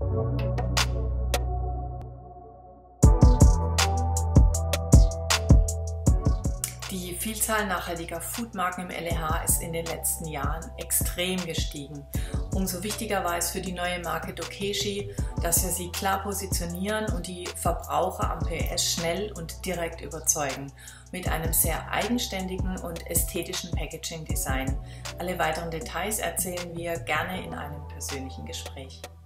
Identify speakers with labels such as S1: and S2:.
S1: Die Vielzahl nachhaltiger Foodmarken im LEH ist in den letzten Jahren extrem gestiegen. Umso wichtiger war es für die neue Marke Dokeshi, dass wir sie klar positionieren und die Verbraucher am POS schnell und direkt überzeugen, mit einem sehr eigenständigen und ästhetischen Packaging-Design. Alle weiteren Details erzählen wir gerne in einem persönlichen Gespräch.